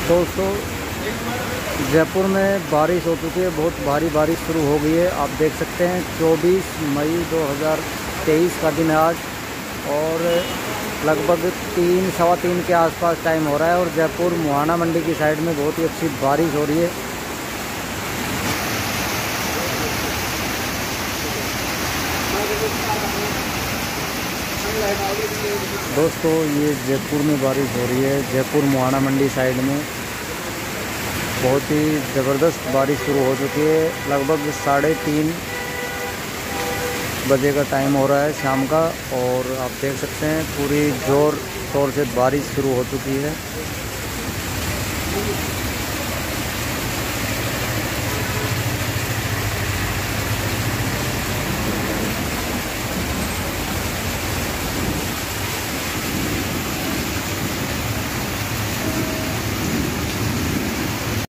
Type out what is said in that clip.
दोस्तों जयपुर में बारिश हो चुकी है, बहुत भारी बारिश शुरू हो गई है। आप देख सकते हैं 24 मई 2023 का दिन है आज, और लगभग 3 सवा 3 के आसपास टाइम हो रहा है, और जयपुर मुहाना मंडी की साइड में बहुत ही अच्छी बारिश हो रही है। दोस्तों ये जयपुर में बारिश हो रही है, जयपुर मुहाना मंडी साइड में बहुत ही ज़बरदस्त बारिश शुरू हो चुकी है। लगभग 3:30 बजे का टाइम हो रहा है शाम का, और आप देख सकते हैं पूरी ज़ोर शोर से बारिश शुरू हो चुकी है।